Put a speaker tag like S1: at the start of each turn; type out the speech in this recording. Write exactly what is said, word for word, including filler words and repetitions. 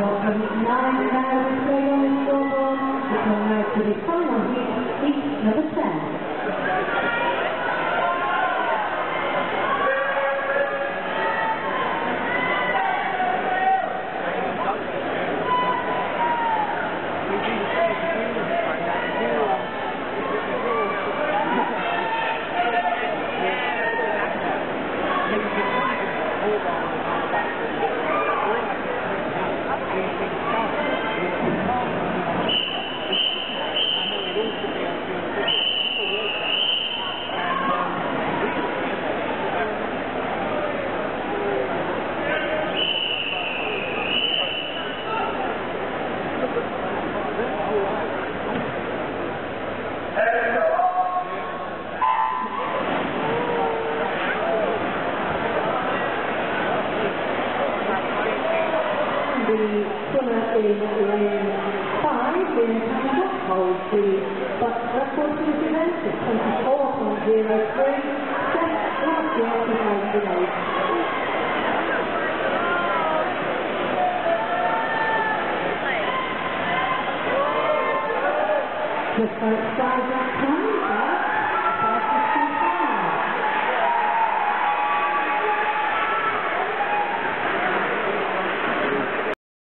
S1: from nine now displayed on the scoreboard. We come now to the final heat, heat number ten. The winner in lane five, in Canada, holds the but record for this event is twenty-four point zero three, just last year he held the race. Just outside that